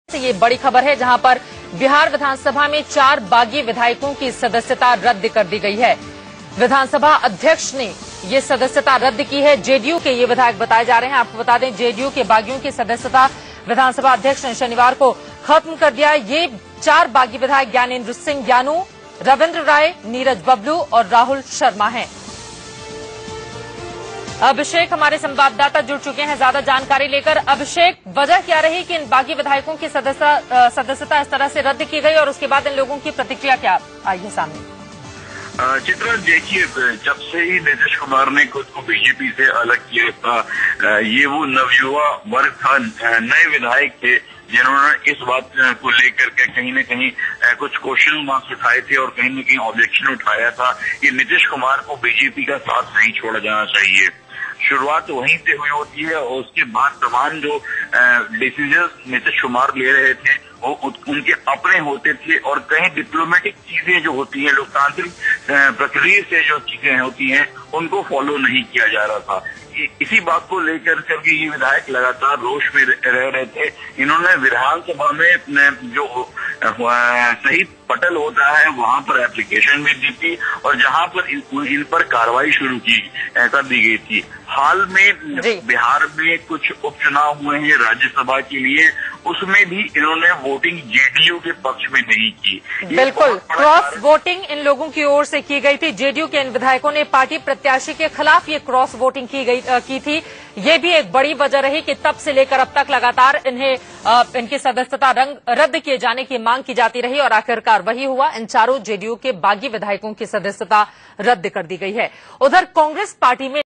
ये बड़ी खबर है जहां पर बिहार विधानसभा में 4 बागी विधायकों की सदस्यता रद्द कर दी गई है। विधानसभा अध्यक्ष ने ये सदस्यता रद्द की है। जेडीयू के ये विधायक बताए जा रहे हैं। आपको बता दें, जेडीयू के बागियों की सदस्यता विधानसभा अध्यक्ष ने शनिवार को खत्म कर दिया। ये 4 बागी विधायक ज्ञानेंद्र सिंह ज्ञानू, रविंद्र राय, नीरज बबलू और राहुल शर्मा हैं। अभिषेक हमारे संवाददाता जुड़ चुके हैं ज्यादा जानकारी लेकर। अभिषेक, वजह क्या रही कि इन बागी विधायकों की सदस्यता इस तरह से रद्द की गई और उसके बाद इन लोगों की प्रतिक्रिया क्या आई है सामने? चित्रा, देखिए, जब से ही नीतीश कुमार ने खुद को बीजेपी से अलग किया था, ये वो नवयुवा वर्ग था, नए विधायक थे जिन्होंने इस बात को लेकर के कहीं न कहीं कुछ क्वेश्चन मार्क्स उठाए थे और कहीं न कहीं ऑब्जेक्शन उठाया था कि नीतीश कुमार को बीजेपी का साथ नहीं छोड़ा जाना चाहिए। शुरुआत वहीं से हुई होती है और उसके बाद तमाम जो डिसीजन नीतीश कुमार ले रहे थे वो उनके अपने होते थे और कहीं डिप्लोमेटिक चीजें जो होती हैं, लोकतांत्रिक प्रक्रिया से जो चीजें होती हैं, उनको फॉलो नहीं किया जा रहा था। इसी बात को लेकर के ये विधायक लगातार रोष में रह रहे थे। इन्होंने विधानसभा में जो शहीद पटल होता है वहां पर एप्लीकेशन भी दी थी और जहां पर इन पर कार्रवाई शुरू कर दी गई थी। हाल में बिहार में कुछ उपचुनाव हुए हैं राज्यसभा के लिए, उसमें भी इन्होंने वोटिंग जेडीयू के पक्ष में नहीं की। बिल्कुल, क्रॉस वोटिंग इन लोगों की ओर से की गई थी। जेडीयू के इन विधायकों ने पार्टी प्रत्याशी के खिलाफ ये क्रॉस वोटिंग की थी। ये भी एक बड़ी वजह रही कि तब से लेकर अब तक लगातार इनकी सदस्यता रद्द किए जाने की मांग की जाती रही और आखिरकार वही हुआ। इन चारों जेडीयू के बागी विधायकों की सदस्यता रद्द कर दी गई है। उधर कांग्रेस पार्टी में